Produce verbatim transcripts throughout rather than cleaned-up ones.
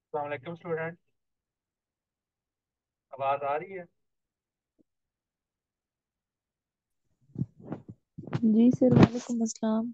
अस्सलाम स्टूडेंट। आवाज़ आ रही है? जी सर, वालेकुम अस्सलाम।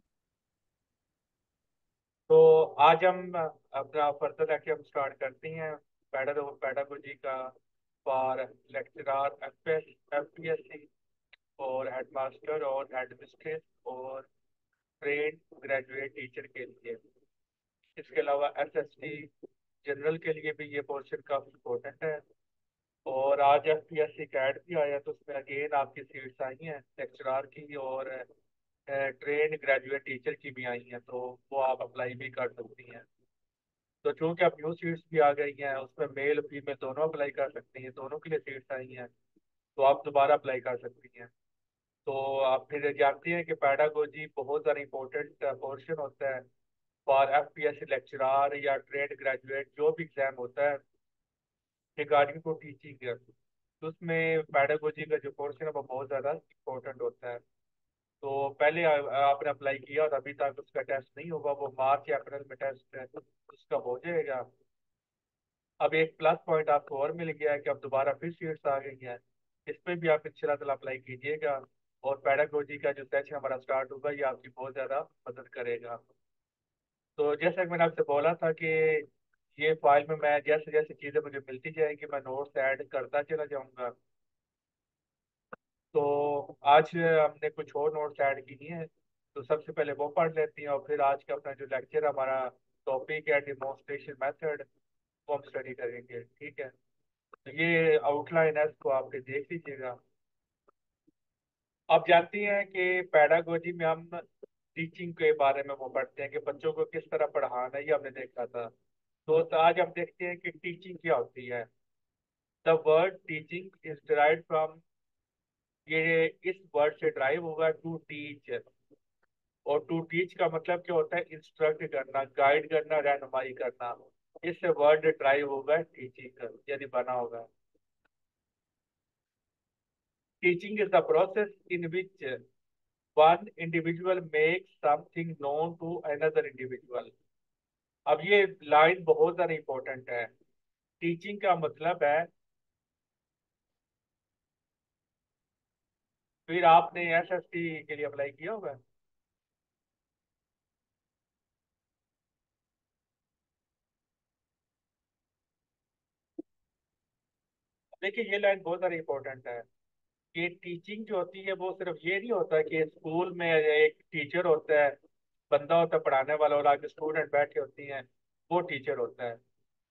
तो आज हम अपना फर्दर लेक्चर हम स्टार्ट करते हैं। पैडा पैडागोजी का for lecturer F P S C और हेडमास्टर और हेडमिस्ट्रेस और ट्रेन ग्रेजुएट टीचर के लिए। इसके अलावा एस एस टी जनरल के लिए भी ये पोर्शन काफ़ी इम्पोर्टेंट है। और आज एफ पी एस सी कैट भी आया तो उसमें अगेन आपकी सीट्स आई हैं लेक्चरर की और ट्रेन ग्रेजुएट टीचर की भी आई हैं, तो वो आप अप्लाई भी कर सकती हैं। तो चूंकि अब न्यू सीट्स भी आ गई हैं, उसमें मेल फीमेल दोनों अप्लाई कर सकती हैं, दोनों के लिए सीट्स आई हैं, तो आप दोबारा अप्लाई कर सकती हैं। तो आप फिर जानती हैं कि पैडागोजी बहुत ज़्यादा इंपॉर्टेंट पोर्शन होता है for F P S C lecturer या ट्रेन ग्रेजुएट जो भी एग्जाम होता है रिगार्डिंग टू टीचिंग। तो उसमें पैडागोजी का जो पोर्शन है वो बहुत ज़्यादा इंपॉर्टेंट होता है। तो पहले आ- आपने अप्लाई किया और अभी तक उसका टेस्ट नहीं हुआ, वो मार्च या अप्रैल में टेस्ट है उसका हो जाएगा। अब एक प्लस पॉइंट आपको और मिल गया है कि अब दोबारा फिर सीट्स आ गई हैं, इस पे भी आप इंशाल्लाह अप्लाई कीजिएगा। और पैडागोजी का जो सेशन हमारा स्टार्ट होगा ये आपकी बहुत ज़्यादा मदद करेगा। तो जैसा कि मैंने आपसे बोला था कि ये फाइल में मैं जैसे जैसे चीज़ें मुझे मिलती जाएंगी मैं नोट्स ऐड करता चला जाऊँगा। तो आज हमने कुछ और नोट्स ऐड किए हैं, तो सबसे पहले वो पढ़ लेते हैं और फिर आज का अपना जो लेक्चर हमारा टॉपिक है डिमॉन्स्ट्रेशन मेथड, वो हम स्टडी करेंगे। ठीक है, तो ये आउटलाइन है, इसको आपके देख लीजिएगा। आप जानती हैं कि पैडागोजी में हम टीचिंग के बारे में वो पढ़ते हैं कि बच्चों को किस तरह पढ़ाना है, ये हमने देखा था। तो, तो आज हम देखते हैं कि टीचिंग क्या होती है। The word teaching is derived from, ये इस वर्ड से ड्राइव होगा टू टीच। और टू टीच का मतलब क्या होता है? इंस्ट्रक्ट करना, गाइड करना, रहनुमाई करना। इससे वर्ड ड्राइव होगा टीचिंग यदि बना होगा। Teaching is the process in which one individual make something known to another individual. अब ये लाइन बहुत ज्यादा इंपॉर्टेंट है। टीचिंग का मतलब है, फिर आपने एस एस टी के लिए अप्लाई किया होगा। देखिए ये लाइन बहुत ज्यादा इंपॉर्टेंट है कि टीचिंग जो होती है वो सिर्फ ये नहीं होता कि स्कूल में एक टीचर होता है, बंदा होता है पढ़ाने वाला और आगे स्टूडेंट बैठे होती हैं, वो टीचर होता है।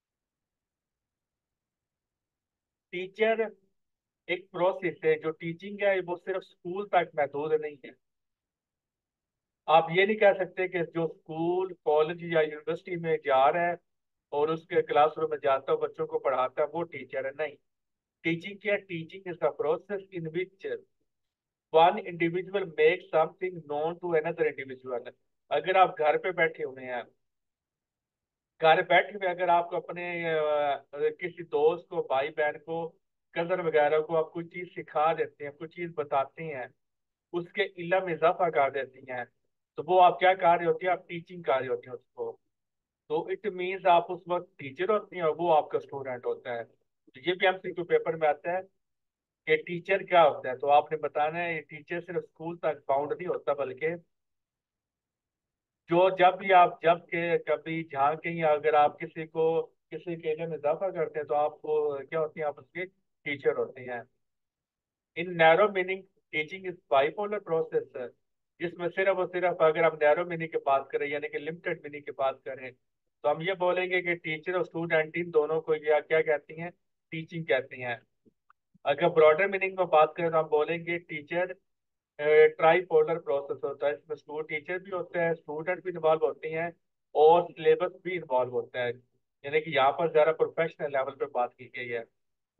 टीचर एक प्रोसेस है, जो टीचिंग है वो सिर्फ स्कूल तक महदूद नहीं है। आप ये नहीं कह सकते कि जो स्कूल कॉलेज या यूनिवर्सिटी में जा रहा है और उसके क्लासरूम में जाता है बच्चों को पढ़ाता है वो टीचर है, नहीं। टीचिंग क्या? Teaching is the process in which one individual make something known to another individual. अगर आप घर पे बैठे हुए हैं, घर बैठे हुए अगर आपको अपने अ, किसी दोस्त को, भाई बहन को, कजन वगैरह को आप कुछ चीज सिखा देते हैं, कुछ चीज बताते हैं, उसके इल्म में इजाफा कर देती हैं, तो वो आप क्या कर रहे होती है? आप टीचिंग कर रहे होती हैं उसको। तो इट मीन्स आप उस वक्त टीचर होती हैं और वो आपका स्टूडेंट होता है। तो ये भी एमसीक्यू पेपर में आता है कि टीचर क्या होता है, तो आपने बताना है ये टीचर सिर्फ स्कूल तक बाउंड नहीं होता, बल्कि जो जब भी आप जब के कभी जहाँ कहीं अगर आप किसी को किसी के इल्म में इजाफा करते हैं तो आपको क्या होती है? आप उसके टीचर होते हैं। In narrow meaning teaching is bipolar process है, जिसमें सिर्फ और सिर्फ अगर हम नैरो मीनिंग की बात करें यानी कि लिमिटेड मीनिंग की बात करें तो हम ये बोलेंगे कि टीचर और स्टूडेंट इन दोनों को या क्या कहती हैं? टीचिंग कहती हैं। अगर ब्रॉडर मीनिंग में बात करें तो हम बोलेंगे टीचर ट्राईपोलर प्रोसेस होता है, इसमें स्कूल टीचर भी होते हैं, स्टूडेंट भी इन्वॉल्व होते हैं और सिलेबस भी इन्वॉल्व होता है। यानी कि यहाँ पर ज़्यादा प्रोफेशनल लेवल पे बात की गई है।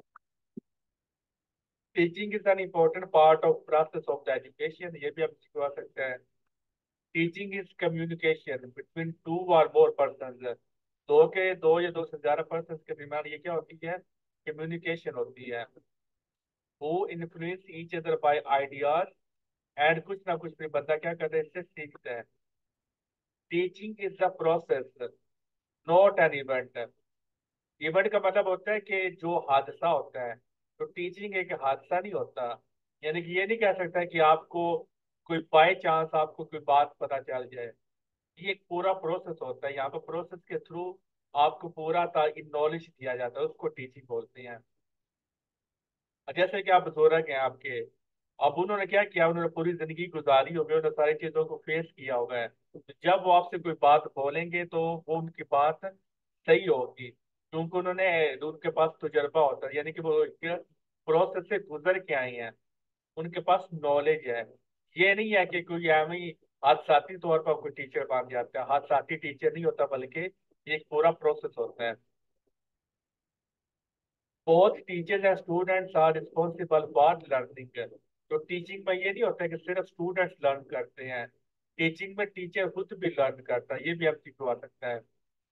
Teaching is an important part of process of the education, ये भी हम सिखवा सकते हैं। Teaching is communication between two or more person, दो के दो या दो से ज्यादा पर्सन के दरमियान ये क्या होती है? कम्युनिकेशन होती है। Who influence each other by ideas, and कुछ ना कुछ भी बंदा क्या करता है? इससे सीखता है। Teaching is the process, not an event. Event का मतलब होता है कि जो हादसा होता है, तो टीचिंग एक हादसा नहीं होता। यानी कि ये नहीं कह सकता कि आपको कोई बाय चांस आपको कोई बात पता चल जाए। ये एक पूरा प्रोसेस होता है, यहाँ पर प्रोसेस के थ्रू आपको पूरा नॉलेज दिया जाता है, उसको टीचिंग बोलते हैं। जैसे कि आप बुजुर्ग हैं आपके, अब उन्होंने क्या किया, उन्होंने पूरी जिंदगी गुजारी होगी, उन्होंने सारी चीजों को फेस किया होगा है। तो जब वो आपसे कोई बात बोलेंगे तो वो उनकी बात सही होगी, क्योंकि उन्होंने उनके पास तजुर्बा होता है, यानी कि वो प्रोसेस से गुजर के आए हैं, उनके पास नॉलेज है। ये नहीं है कि कोई एवं ही हादसाती तौर पर कोई टीचर बन जाता है, हादसाती टीचर नहीं होता, बल्कि ये एक पूरा प्रोसेस होता है। both teachers and students are responsible for learning। तो टीचिंग में ये नहीं होता है कि सिर्फ स्टूडेंट्स लर्न करते हैं, टीचिंग में टीचर खुद भी लर्न करता है, ये भी एमसीक्यू आ सकता है।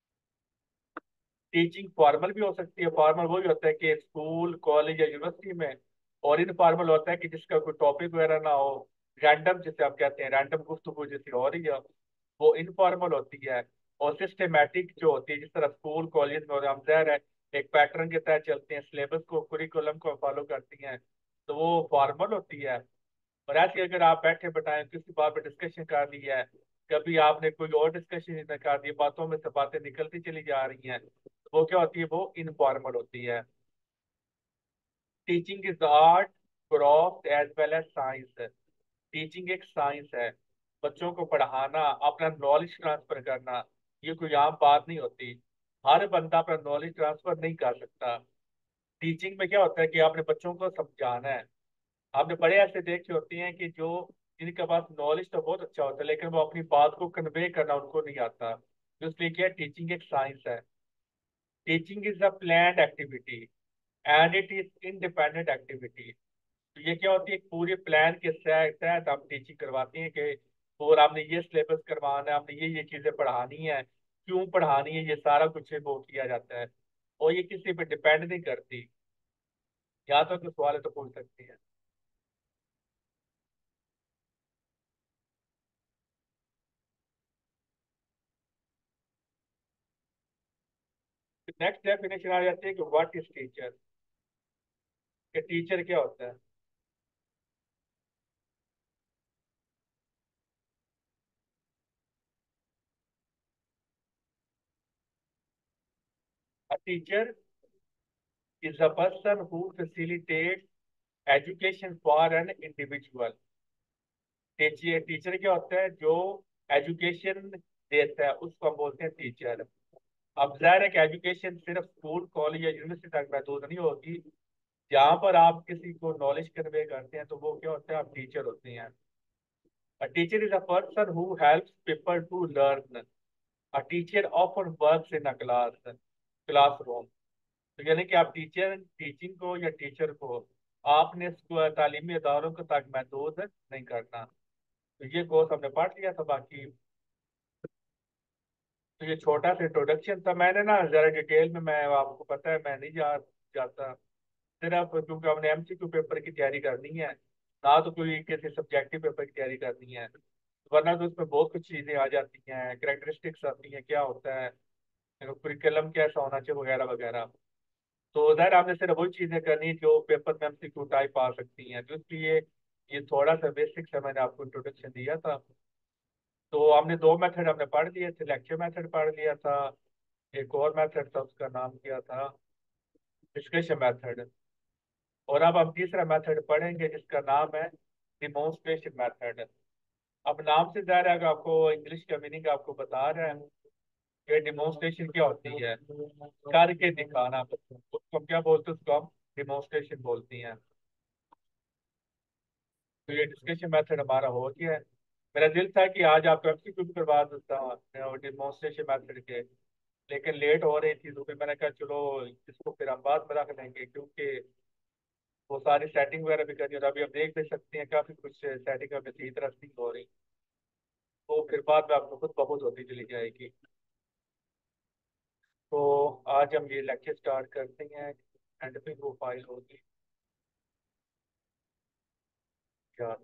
टीचिंग फॉर्मल भी हो सकती है, फॉर्मल वही होता है कि स्कूल कॉलेज या यूनिवर्सिटी में, और इनफॉर्मल होता है कि जिसका कोई टॉपिक वगैरह ना हो, रैंडम जिसे आप कहते हैं, रैंडम गुफ्तगू जैसी हो रही है, वो इनफॉर्मल होती है। और सिस्टमेटिक जो होती है, जिस तरह स्कूल कॉलेज में, और हम ज़ाहिर है एक पैटर्न के तहत चलते हैं, सिलेबस को कुरिकुलम को फॉलो करती हैं, तो वो फॉर्मल होती है। और ऐसे अगर आप बैठे बैठाए किसी बात पे डिस्कशन कर ली है, कभी आपने कोई और डिस्कशन कर दी, बातों में से बातें निकलती चली जा रही हैं, तो वो क्या होती है, वो इनफॉर्मल होती है। Teaching is art, craft as well as science. Teaching एक साइंस है। बच्चों को पढ़ाना, अपना नॉलेज ट्रांसफर करना, ये कोई आम बात नहीं होती। हर बंदा अपना नॉलेज ट्रांसफर नहीं कर सकता। टीचिंग में क्या होता है कि आपने बच्चों को समझाना है। आपने बड़े ऐसे देखे होते हैं कि जो जिनके पास नॉलेज तो बहुत अच्छा होता है, लेकिन वो अपनी बात को कन्वे करना उनको नहीं आता। तो इसलिए क्या, टीचिंग एक साइंस है। Teaching is a planned activity and it is independent activity. तो ये क्या होती है, एक पूरे प्लान के तहत तहत हम टीचिंग करवाते हैं कि और आपने ये सिलेबस करवाना है, आपने ये ये चीजें पढ़ानी है, क्यों पढ़ानी है, ये सारा कुछ वो किया जाता है। और ये किसी पे डिपेंड नहीं करती। यहाँ तो कोई सवाल है तो पूछ सकती है। नेक्स्ट डेफिनेशन आ जाती है कि व्हाट इज टीचर, कि टीचर क्या होता है। A teacher is a person who facilitate education for an individual. Teacher teacher क्या होता है, जो एजुकेशन देता है उसको हम बोलते हैं टीचर। अब जाहिर है कि एजुकेशन सिर्फ स्कूल कॉलेज या यूनिवर्सिटी तक महदूद नहीं होगी। जहाँ पर आप किसी को नॉलेज कन्वे करते हैं तो वो क्या होता है, आप टीचर होते हैं। A teacher is a person who helps people to learn. A teacher often works in a class classroom। तो यानी कि आप टीचर टीचिंग को या टीचर को आपने स्कूल तालीमी इदारों को तक महदूद नहीं करना। तो ये कोर्स हमने पढ़ लिया था बाकी। तो ये छोटा सा इंट्रोडक्शन था, मैंने ना जरा डिटेल में, मैं आपको पता है मैं नहीं जा जाता, सिर्फ क्योंकि हमने एमसीक्यू पेपर की तैयारी करनी है, ना तो कोई किसी सब्जेक्टिव पेपर की तैयारी करनी है। वरना तो उसमें बहुत कुछ चीजें आ जाती हैं, करेक्टरिस्टिक्स आती हैं, क्या होता है कुरिकुलम कैसा होना चाहिए वगैरह वगैरह। तो ज़ाहिर हमने सिर्फ वही चीजें करनी जो पेपर में एमसीक्यू टाइप आ सकती हैं, तो इसलिए ये थोड़ा सा बेसिक से मैंने आपको इंट्रोडक्शन दिया था। तो हमने दो मेथड हमने पढ़ लिए थे, लेक्चर मेथड पढ़ लिया था, एक और मेथड था उसका नाम क्या था, डिस्कशन मेथड। और अब हम तीसरा मेथड पढ़ेंगे जिसका नाम है डिमोन्स्ट्रेशन मेथड। अब नाम से जाहिर है कि आपको इंग्लिश का मीनिंग आपको बता रहा है कि डिमोन्स्ट्रेशन क्या होती है, करके दिखाना, उसको हम क्या बोलते हैं, उसको हम डिमोन्स्ट्रेशन बोलती हैं। तो ये डिस्कशन मेथड हमारा हो गया है। मेरा दिल था कि आज आपको एमसीक्यू भी करवा देता हूँ डिमोन्स्ट्रेशन मेथड के, लेकिन लेट हो रही थी, तो फिर मैंने कहा चलो इसको फिर हम बाद में रख लेंगे, क्योंकि वो सारी सेटिंग वगैरह भी करनी है, और अभी आप देख भी सकते हैं काफी कुछ सेटिंग अभी सही तरह से नहीं हो रही, तो फिर बाद में आपको खुद बहुत होती चली जाएगी। तो आज हम ये लेक्चर स्टार्ट करते हैं। एंड पे वो फाइल होगी क्या,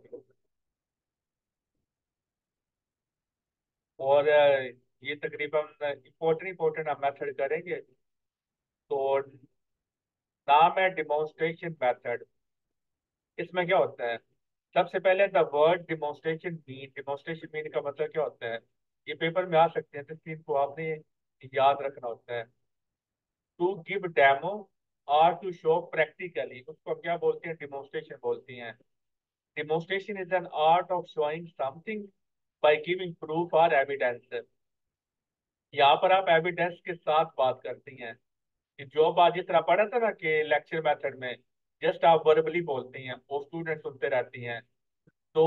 और अ, ये तकरीबन इम्पोर्टेंट इम्पोर्टेंट हम मेथड करेंगे। तो नाम है डिमॉन्स्ट्रेशन मेथड। इसमें क्या होता है, सबसे पहले the word demonstration mean, demonstration mean का मतलब क्या होता है, ये पेपर में आ सकते हैं तो इस चीज को आपने याद रखना होता है। टू गिव डेमो और टू शो प्रैक्टिकली, उसको हम क्या बोलते हैं, डिमॉन्स्ट्रेशन बोलते हैं। Demonstration is an art of showing something by giving proof और एविडेंस। यहाँ पर आप एविडेंस के साथ बात करती हैं कि जो बात जिस तरह पढ़ा था ना कि लेक्चर मेथड में जस्ट आप वर्बली बोलती हैं, वो स्टूडेंट सुनते रहती हैं। तो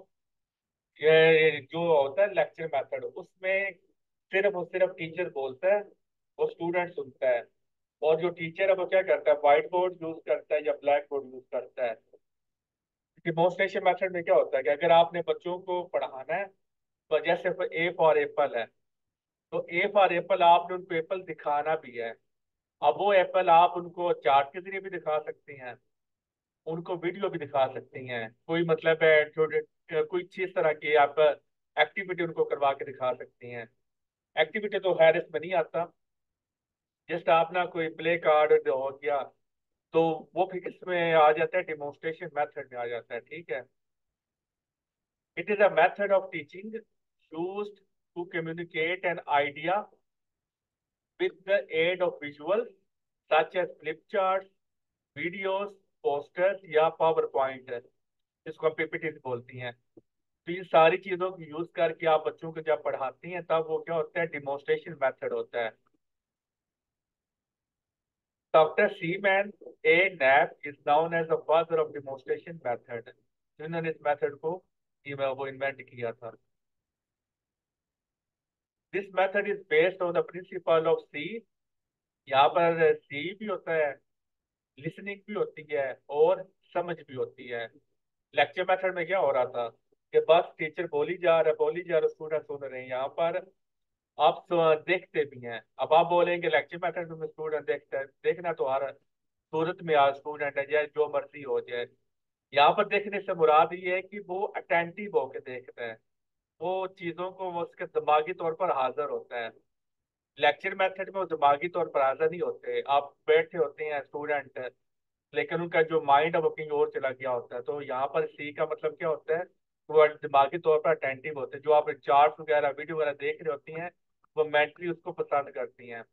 ये जो होता है लेक्चर मेथड, उसमें सिर्फ और सिर्फ टीचर बोलता है, वो स्टूडेंट सुनता है। और जो टीचर है वो क्या करता है, व्हाइट बोर्ड यूज करता है या ब्लैक बोर्ड यूज करता है। डिमोन्स्ट्रेशन मेथड में क्या होता है कि अगर आपने बच्चों को पढ़ाना है, तो जैसे ए फॉर एप्पल है, तो ए फॉर एप्पल आपने उनको एप्पल दिखाना भी है। अब वो एप्पल आप उनको चार्ट के जरिए भी दिखा सकती हैं, उनको वीडियो भी दिखा सकती हैं, कोई मतलब है जो कोई चीज तरह की आप एक्टिविटी उनको करवा के दिखा सकती हैं। एक्टिविटी तो खैर इसमें नहीं आता, जस्ट आप ना कोई प्ले कार्ड हो गया, तो वो फिर इसमें आ जाता है, डिमोन्स्ट्रेशन मेथड में आ जाता है, ठीक है। It is a method of teaching used to communicate an idea with the aid of visual such as flip chart, videos, posters या पावर पॉइंट, जिसको हम पीपीटी बोलती हैं। तो ये सारी चीजों को यूज करके आप बच्चों को जब पढ़ाती हैं तब वो क्या होता है, डिमोन्स्ट्रेशन मेथड होता है। Doctor Seaman A Knapp is known as the father of demonstration method, जिन्होंने इस मेथड को ये वो इन्वेंट किया था। This method is based on the principle of see, यहाँ पर सी भी होता है, लिसनिंग भी होती है और समझ भी होती है। लेक्चर मेथड में क्या हो रहा था कि बस टीचर बोली जा रहा है बोली जा रहा, स्टूडेंट सुन रहे हैं। यहाँ पर आप तो देखते भी हैं, अब आप बोलेंगे लेक्चर मेथड में स्टूडेंट देखता है, देखना तो हर सूरत में आज स्टूडेंट है, चाहे जो मर्जी हो जाए। यहाँ पर देखने से मुराद ये है कि वो अटेंटिव होकर देखता है, वो चीजों को वो उसके दिमागी तौर पर हाजिर होता है। लेक्चर मेथड में वो दिमागी तौर पर हाजिर नहीं होते, आप बैठे होते हैं स्टूडेंट, लेकिन उनका जो माइंड है वो कहीं और चला गया होता है। तो यहाँ पर सी का मतलब क्या होता है, वो दिमागी तौर पर अटेंटिव होते हैं, जो आप चार्ट वगैरह वीडियो वगैरह देख रही होती हैं वो मेंटली उसको पसंद करती हैं।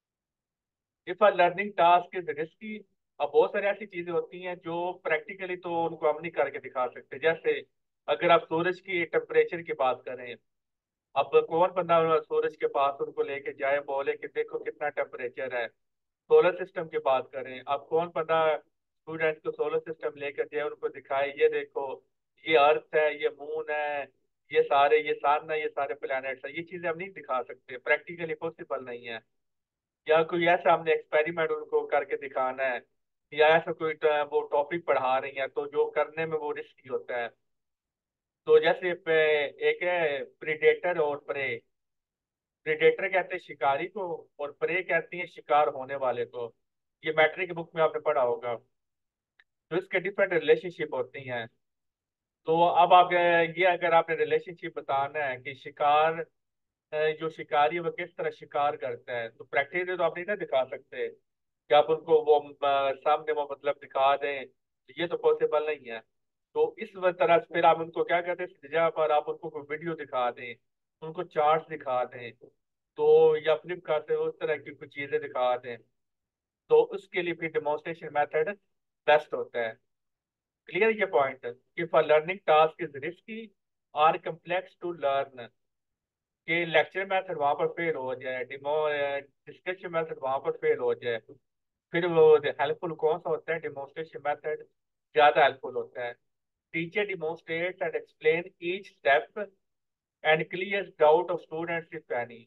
If a learning task is risky, अब बहुत सारी ऐसी चीजें होती हैं जो प्रैक्टिकली तो उनको हम नहीं करके दिखा सकते। जैसे अगर आप सूरज की टेम्परेचर की बात करें, अब कौन बंदा सूरज के पास उनको लेके जाए बोले कि देखो कितना टेम्परेचर है। सोलर सिस्टम की बात करें, अब कौन बंदा स्टूडेंट को सोलर सिस्टम लेकर जाए उनको दिखाए, ये देखो ये अर्थ है, ये मून है, ये सारे ये सन है, ये सारे प्लैनेट्स है, ये चीजें हम नहीं दिखा सकते, प्रैक्टिकली पॉसिबल नहीं है। या कोई ऐसा हमने एक्सपेरिमेंट उनको करके दिखाना है, या ऐसा कोई ट- वो टॉपिक पढ़ा रही है तो जो करने में वो रिस्की होता है। तो जैसे पे- एक है प्रीडेटर और प्रे। प्रीडेटर कहते हैं शिकारी को, और प्रे कहती है शिकार होने वाले को। ये मैट्रिक बुक में आपने पढ़ा होगा। तो इसके डिफरेंट रिलेशनशिप होती हैं। तो अब आप ये अगर आपने रिलेशनशिप बताना है कि शिकार, अ, जो शिकारी है वो किस तरह शिकार करता है, तो प्रैक्टिकली तो आप नहीं ना दिखा सकते कि आप उनको वो अ, सामने वो मतलब दिखा दें, तो ये तो पॉसिबल नहीं है। तो इस व- तरह से फिर आप उनको क्या कहते हैं, इस जगह पर आप उनको कोई वीडियो दिखा दें, उनको चार्ट दिखा दें, तो या फ्लिपकार्ट से उस तरह की कुछ चीजें दिखा दें, तो उसके लिए फिर डिमोन्स्ट्रेशन मेथड बेस्ट होता है। क्लियर ये point, if a learning task is risky और कम्प्लेक्स टू लर्न, कि लेक्चर मेथड वहां पर फेल हो जाए, डिमो डिस्कशन मेथड वहां पर फेल हो जाए, फिर वो हेल्पफुल कौन सा होता है, डिमोन्स्ट्रेशन मेथड ज्यादा हेल्पफुल होता है। Teacher demonstrate and explain each step and clear doubt of students if any.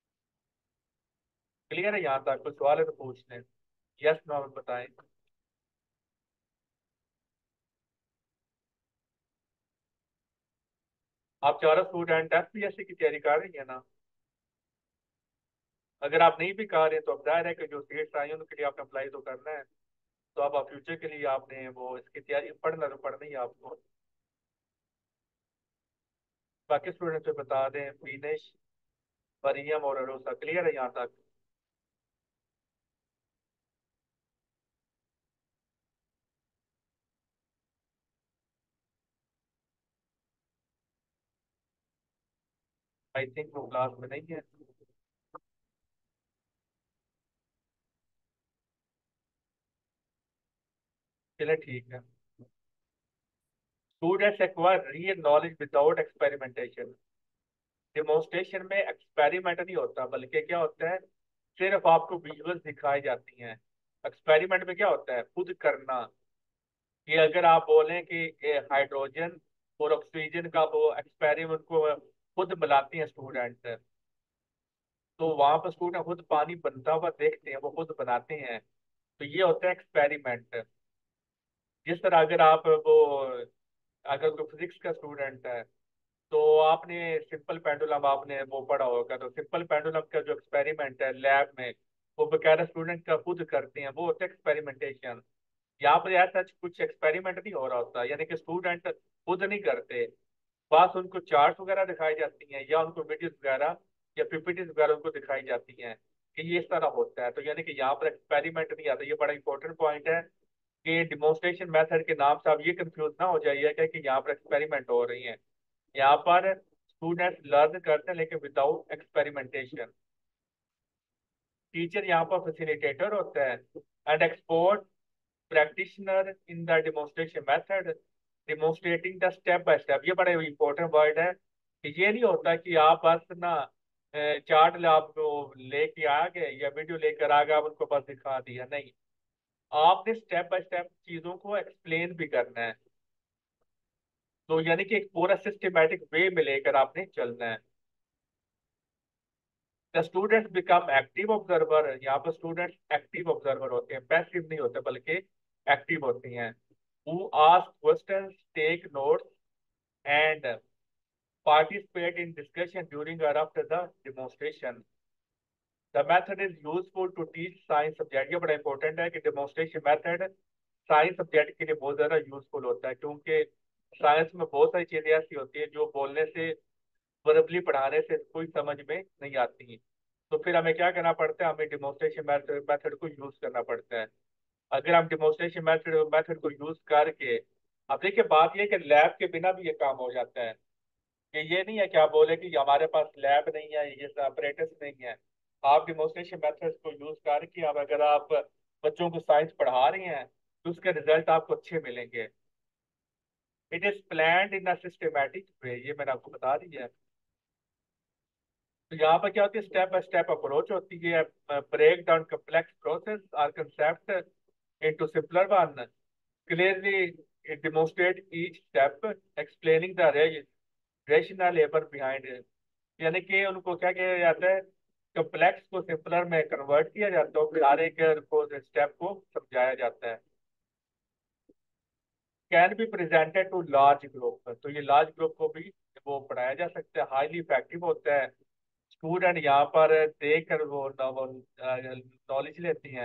Clear है यहाँ तक, कुछ सवाल है तो पूछ लें, यस नो बताएं। आप चारों student F P S C की तैयारी कर रही है ना? अगर आप नहीं भी कर रहे हैं तो अब जाहिर है कि जो सीट्स आई हैं उनके लिए आपने अप्लाई तो करना है। तो अब आप फ्यूचर के लिए आपने वो इसकी तैयारी पढ़ना तो पढ़नी है आपको। बाकी स्टूडेंट्स को बता दें, विनेश, मरियम और अरोसा, क्लियर है यहाँ तक? आई थिंक वो क्लास में नहीं है। चले ठीक है। Students acquire real knowledge without experimentation. Demonstration में एक्सपेरिमेंट नहीं होता, बल्कि क्या होता है, सिर्फ आपको विजुअल्स दिखाई जाती हैं। एक्सपेरिमेंट में क्या होता है, खुद करना। कि अगर आप बोलें कि हाइड्रोजन और ऑक्सीजन का वो एक्सपेरिमेंट को खुद मिलाती हैं स्टूडेंट, तो वहां पर स्टूडेंट खुद पानी बनता हुआ देखते हैं, वो खुद बनाते हैं। तो ये होता है एक्सपेरिमेंट। जिस तरह अगर आप वो, अगर कोई फिजिक्स का स्टूडेंट है, तो आपने सिंपल पेंडुलम आपने वो पढ़ा होगा, तो सिंपल पेंडुलम का जो एक्सपेरिमेंट है लैब में, वो बेचारा स्टूडेंट का खुद करते हैं, वो होता है एक्सपेरिमेंटेशन। यहाँ पर ऐसा कुछ एक्सपेरिमेंट नहीं हो रहा होता, यानी कि स्टूडेंट खुद नहीं करते। बस उनको चार्ट वगैरह दिखाई जाती हैं, या उनको वीडियोस वगैरह या पीपीटीज वगैरह उनको दिखाई जाती हैं कि ये इस तरह होता है। तो यानी कि यहाँ पर एक्सपेरिमेंट नहीं आता। ये बड़ा इंपॉर्टेंट पॉइंट है कि डिमोन्स्ट्रेशन मेथड के नाम से आप ये कंफ्यूज ना हो जाइए कि कि यहाँ पर एक्सपेरिमेंट हो रही हैं। यहाँ पर स्टूडेंट्स लर्न करते हैं, लेकिन विदाउट एक्सपेरिमेंटेशन। टीचर यहाँ पर फैसिलिटेटर होता है and expert practitioner in the demonstration method, demonstrating the step by step. ये बड़ा इंपॉर्टेंट वर्ड है कि ये नहीं होता कि आप बस ना चार्ट आप लेके आ गए या वीडियो लेकर आ गए, आप उनको बस दिखा दिया, नहीं। आपने स्टेप बाय स्टेप चीजों को एक्सप्लेन भी करना है। तो यानी कि एक पूरा सिस्टमेटिक वे में लेकर आपने चलना है। The students become active observer. यहाँ पर स्टूडेंट्स एक्टिव ऑब्जर्वर होते हैं, पैसिव नहीं होते, बल्कि एक्टिव होती हैं। who ask questions, take notes, and participate in discussion during or after the demonstration. The method is useful to teach science subject। ये बड़ा इंपॉर्टेंट है कि डेमोन्स्ट्रेशन मेथड साइंस सब्जेक्ट के लिए बहुत ज्यादा यूजफुल होता है, क्योंकि साइंस में बहुत सारी चीजें ऐसी होती है जो बोलने से, वर्बली पढ़ाने से कोई समझ में नहीं आती। तो फिर हमें क्या करना पड़ता है, हमें डेमोन्स्ट्रेशन मेथड को यूज करना पड़ता है। अगर हम डेमोन्स्ट्रेशन मेथड मेथड को यूज करके, अब देखिए बात ये है कि लैब के बिना भी ये काम हो जाता है। कि ये नहीं है कि आप बोले कि हमारे पास लैब नहीं है, ये ऑपरेटर्स नहीं है। आप डेमोन्स्ट्रेशन मेथड्स को यूज करके, अब अगर आप बच्चों को साइंस पढ़ा रहे हैं, तो उसके रिजल्ट आपको अच्छे मिलेंगे। It is planned in a systematic way, ये मैंने आपको बता दिया है। तो यहाँ पर क्या होती है, स्टेप बाय स्टेप अप्रोच होती है। ब्रेक डाउन कम्प्लेक्स प्रोसेस और concept into simpler one, clearly demonstrate each step, explaining the rational labor behind it। यानी कि उनको क्या किया जाता है, कम्प्लेक्स को सिंपलर में कन्वर्ट किया जाता है, फिर हर एक स्टेप को समझाया जाता है। Can be presented to large group, तो ये लार्ज ग्रुप को भी वो पढ़ाया जा सकता है। हाईली इफेक्टिव होता है। स्टूडेंट यहाँ पर देख कर वो नॉलेज लेती हैं।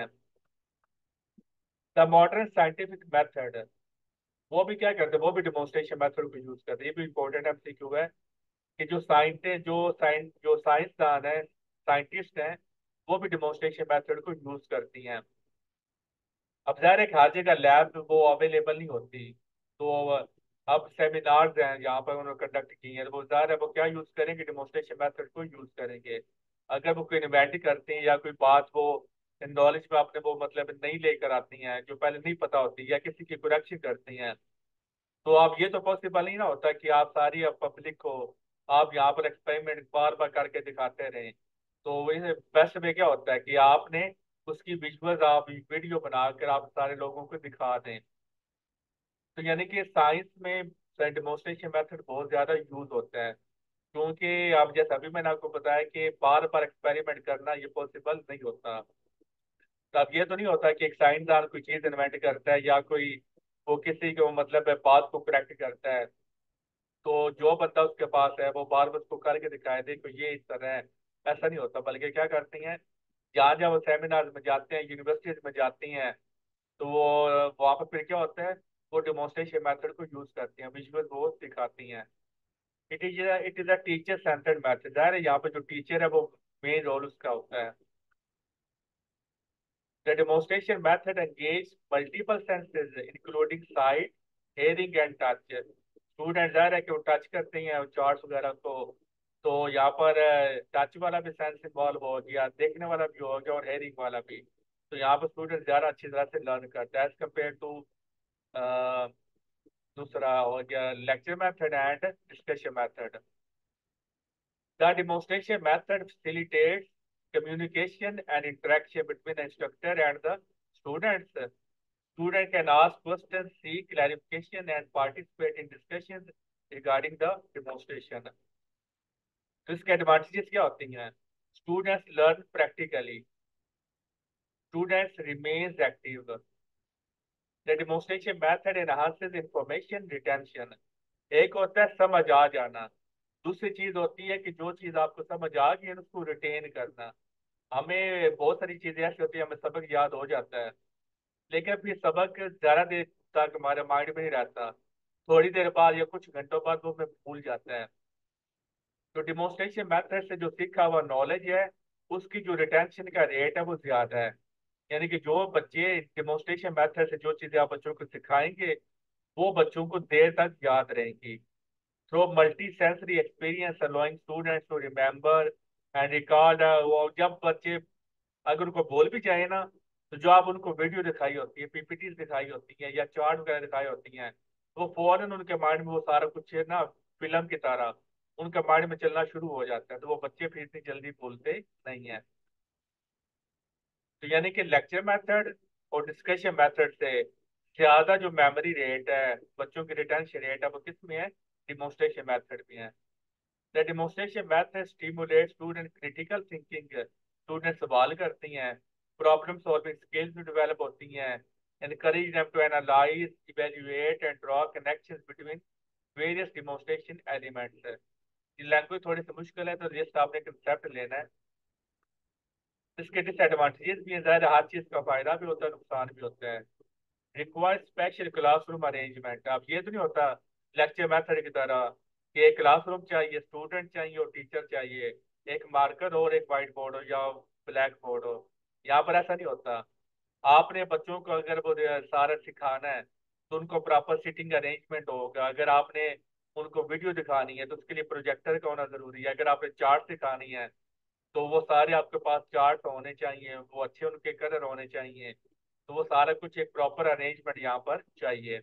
द मॉडर्न साइंटिफिक मेथड, वो भी क्या करते हैं, वो भी डिमोन्स्ट्रेशन मेथड को यूज करते हैं। ये भी इंपॉर्टेंट एमसीक्यू है कि जो साइंस जो साइंस जो साइंसदान है, साइंटिस्ट हैं, वो भी डिमोन्स्ट्रेशन मेथड को यूज करती हैं। अब ज़ाहिर है कि हर जगह लैब वो अवेलेबल नहीं होती, तो अब सेमिनार्स हैं जहाँ पर उन्होंने कंडक्ट किए हैं, वो ज़ाहिर है वो क्या यूज करेंगे, डिमोन्स्ट्रेशन मेथड को यूज करेंगे। अगर वो कोई इन्वेंट करते हैं या कोई बात वो नॉलेज में अपने वो मतलब नहीं लेकर आती हैं, जो पहले नहीं पता होती, या किसी की करेक्शन करती हैं, तो आप ये तो पॉसिबल नहीं ना होता कि आप सारी पब्लिक को आप यहाँ पर एक्सपेरिमेंट बार बार करके दिखाते रहें। तो वही बेस्ट में क्या होता है कि आपने उसकी विजुअल्स, आप वीडियो बनाकर आप सारे लोगों को दिखा दें। तो यानी कि साइंस में डेमोन्स्ट्रेशन मेथड बहुत ज्यादा यूज होता है, क्योंकि आप जैसा अभी मैंने आपको बताया कि बार बार एक्सपेरिमेंट करना ये पॉसिबल नहीं होता। तो अब ये तो नहीं होता कि एक साइंसदान कोई चीज इन्वेंट करता है, या कोई वो किसी को मतलब बात को करेक्ट करता है, तो जो बंदा उसके पास है वो बार बार उसको करके दिखाए दे कि ये इस तरह है। ऐसा नहीं होता, बल्कि क्या करती हैं, जहाँ जहाँ वो सेमिनार में जाते हैं, यूनिवर्सिटीज में जाती हैं, तो वो वहाँ पर फिर क्या होता है, वो डिमोन्स्ट्रेशन मेथड को यूज करती हैं, विजुअल वो दिखाती हैं। It is it is a teacher centered method. ज़ाहिर है यहाँ पे जो टीचर है वो मेन रोल उसका होता है। The demonstration method engaged multiple senses, including sight, hearing and touch। Student ज़ाहिर है कि वो टच करते हैं चार्ट्स वगैरह को, तो यहाँ पर टच वाला भी सेंस इन्वॉल्व हो गया, देखने वाला भी हो गया और हेयरिंग वाला भी। तो यहाँ पर स्टूडेंट ज़्यादा अच्छी तरह से लर्न करता है एज कम्पेयर टू दूसरा हो गया lecture method and discussion method. The demonstration method facilitates communication and interaction between the instructor and the students. Student can ask questions, seek clarification, and participate in discussions regarding the demonstration. तो इसके advantages क्या होती हैं? Students learn practically. Students remains active. The demonstration method enhances information retention. एक होता है समझ आ जाना, दूसरी चीज होती है कि जो चीज आपको समझ आ गई है उसको रिटेन करना। हमें बहुत सारी चीजें ऐसी होती है, हमें सबक याद हो जाता है, लेकिन फिर सबक ज्यादा देर तक हमारे माइंड में नहीं रहता, थोड़ी देर बाद या कुछ घंटों बाद वो हमें भूल जाता है। तो डिमोन्स्ट्रेशन मेथड से जो सीखा हुआ नॉलेज है उसकी जो रिटेंशन का रेट है वो ज्यादा है। यानी कि जो बच्चे डिमोन्स्ट्रेशन मेथड से जो चीजें आप बच्चों को सिखाएंगे वो बच्चों को देर तक याद रहेंगी। Through multi sensory experience allowing students to remember and record. वो जब बच्चे अगर उनको बोल भी जाए ना, तो जो आप उनको वीडियो दिखाई होती है, पीपीटी दिखाई होती है या चार्ट वगैरह दिखाई होती हैं, वो फौरन उनके माइंड में वो सारा कुछ ना फिल्म की तरह उनके माइंड में चलना शुरू हो जाता है, तो वो बच्चे फिर इतनी जल्दी भूलते नहीं है। तो यानी कि लेक्चर मेथड और डिस्कशन मेथड से ज्यादा जो मेमोरी रेट है, बच्चों की रिटेंशन रेट है, वो किस में है? डिमोन्स्ट्रेशन मेथड में है। The demonstration method stimulate student critical thinking. Student सवाल करती हैं, प्रॉब्लम सॉल्विंग स्किल्स भी डेवलप होती हैं, encourage them to analyze, evaluate and draw connections between various demonstration elements। ये लैंग्वेज थोड़ी सी मुश्किल है, तो जस्ट आपने कंसेप्ट लेना है। इसके डिसएडवांटेजेस भी हैं, ज़ाहिर है हर चीज़ का फायदा भी होता है, नुकसान भी होता है। Require special classroom arrangement. अब ये तो नहीं होता लेक्चर मेथड की तरह कि एक क्लासरूम चाहिए, स्टूडेंट चाहिए और टीचर चाहिए, एक मार्कर और एक वाइट बोर्ड हो या ब्लैक बोर्ड हो। यहाँ पर ऐसा नहीं होता। आपने बच्चों को अगर वो सारा सिखाना है तो उनको प्रॉपर सीटिंग अरेंजमेंट होगा। अगर आपने उनको वीडियो दिखानी है तो उसके लिए प्रोजेक्टर का होना जरूरी है। अगर आपने चार्ट सिखानी है तो वो सारे आपके पास चार्ट होने चाहिए, वो अच्छे उनके कलर होने चाहिए। तो वो सारा कुछ एक प्रॉपर अरेंजमेंट यहाँ पर चाहिए।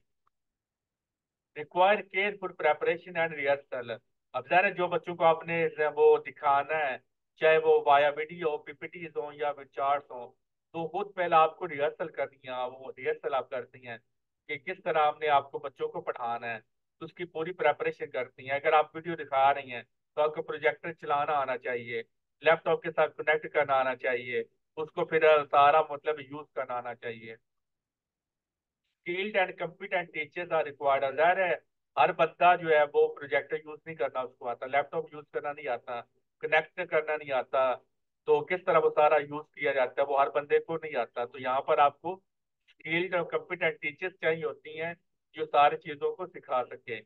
Require careful preparation and rehearsal. अब ज़ाहिर है जो बच्चों को आपने वो दिखाना है, चाहे वो वाया वीडियो पीपीटीज हो या फिर चार्ट्स हो, तो खुद पहले आपको रिहर्सल करनी है। वो रिहर्सल आप करती हैं कि किस तरह आपने आपको बच्चों को पढ़ाना है, तो उसकी पूरी प्रेपरेशन करती हैं। अगर आप वीडियो दिखा रही हैं तो आपको प्रोजेक्टर चलाना आना चाहिए, लैपटॉप के साथ कनेक्ट करना आना चाहिए, उसको फिर सारा मतलब यूज करना आना चाहिए। Skilled and competent teachers are required. ज़ाहिर है हर बंदा जो है वो प्रोजेक्टर यूज नहीं करना उसको आता, लैपटॉप यूज करना नहीं आता, कनेक्ट करना नहीं आता, तो किस तरह वो सारा यूज किया जाता है वो हर बंदे को नहीं आता। तो यहाँ पर आपको स्किल्ड और कम्पिटेंट टीचर्स चाहिए होती हैं जो सारी चीजों को सिखा सके।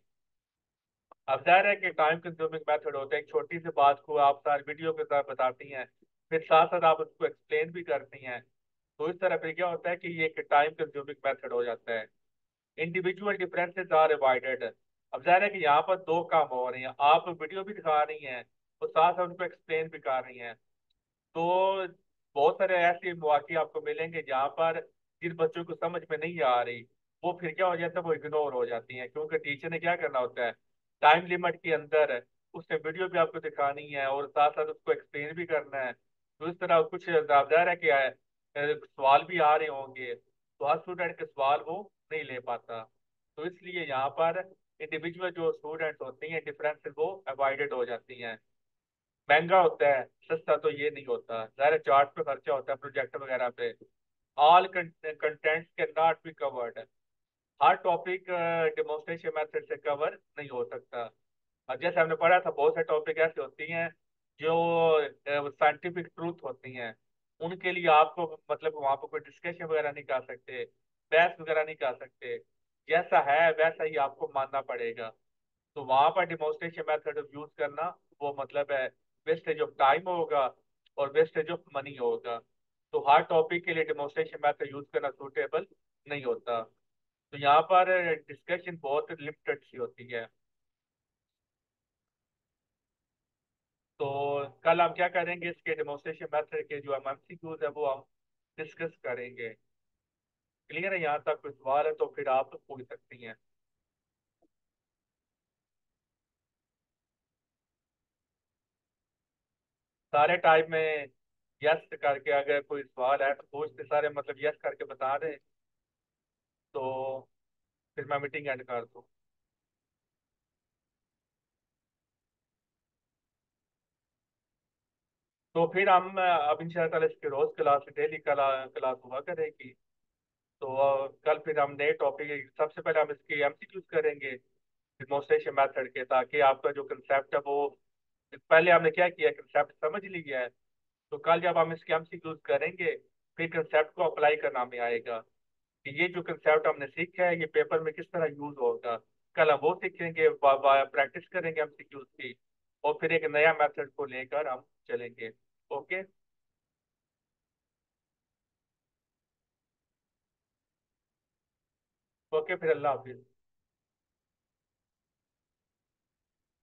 अब जाहिर है कि टाइम कंज्यूमिंग मेथड होता है, एक छोटी सी बात को आप सारी वीडियो के साथ बताती हैं, फिर साथ साथ आप उसको एक्सप्लेन भी करती हैं, तो इस तरह फिर क्या होता है कि ये एक टाइम कंज्यूमिंग मेथड हो जाता है। Individual differences are avoided. अब जाहिर है कि यहाँ पर दो काम हो रहे हैं, आप वीडियो भी दिखा रही हैं और साथ साथ उनको एक्सप्लेन भी कर रही हैं। तो बहुत सारे ऐसे मौके आपको मिलेंगे जहाँ पर जिन बच्चों को समझ में नहीं आ रही वो फिर क्या हो जाता है, वो इग्नोर हो जाती हैं, क्योंकि टीचर ने क्या करना होता है टाइम लिमिट के अंदर उसने वीडियो भी आपको दिखानी है और साथ साथ उसको एक्सप्लेन भी करना है। तो इस तरह कुछ ज़ाहिर है कि अ, सवाल भी आ रहे होंगे, तो हर स्टूडेंट के सवाल वो नहीं ले पाता। तो इसलिए यहाँ पर इंडिविजुअल जो स्टूडेंट होती हैं डिफरेंसेस वो अवॉइडेड हो जाती हैं। महंगा होता है, सस्ता तो ये नहीं होता, ज़ाहिर चार्ट पे खर्चा होता है, प्रोजेक्ट वगैरह पे। All contents can not be covered. हर टॉपिक डेमोन्स्ट्रेशन मेथड से कवर नहीं हो सकता। अब जैसे हमने पढ़ा था बहुत से टॉपिक ऐसे होती हैं जो साइंटिफिक ट्रूथ होती हैं, उनके लिए आपको मतलब वहाँ पर कोई डिस्कशन वगैरह नहीं कर सकते, बहस वगैरह नहीं कर सकते, जैसा है वैसा ही आपको मानना पड़ेगा। तो वहां पर डिमोन्स्ट्रेशन मेथड यूज करना वो मतलब है वेस्टेज ऑफ टाइम होगा और वेस्टेज ऑफ मनी होगा। तो हर टॉपिक के लिए डिमोन्स्ट्रेशन मेथड यूज करना सूटेबल नहीं होता। तो यहाँ पर डिस्कशन बहुत लिमिटेड सी होती है। तो कल हम क्या करेंगे, इसके डेमोन्स्ट्रेशन मेथड के जो हम एमसीक्यूज है वो हम डिस्कस करेंगे। क्लियर है? यहाँ तक कोई सवाल है तो फिर आप पूछ सकती हैं। सारे टाइप में यस करके, अगर कोई सवाल है तो पूछते सारे, मतलब यस करके बता दें तो फिर मैं मीटिंग एंड कर दूँ। तो फिर हम अ, अब इंशाल्लाह इसकी रोज क्लास, डेली क्लास हुआ करेगी। तो अ, कल फिर हम नए टॉपिक, सबसे पहले हम इसकी एमसीक्यूज करेंगे डेमोन्स्ट्रेशन मेथड के, ताकि आपका जो कंसेप्ट है वो, पहले हमने क्या किया, कंसेप्ट समझ लिया है। तो कल जब हम इसके एमसीक्यूज करेंगे फिर कंसेप्ट को अप्लाई करना में आएगा कि ये जो कंसेप्ट हमने सीखा है ये पेपर में किस तरह यूज होगा। कल हम वो सीखेंगे, प्रैक्टिस करेंगे एमसीक्यूज की, और फिर एक नया मेथड को लेकर हम चलेंगे। ओके। ओके, फिर अल्लाह हाफिज।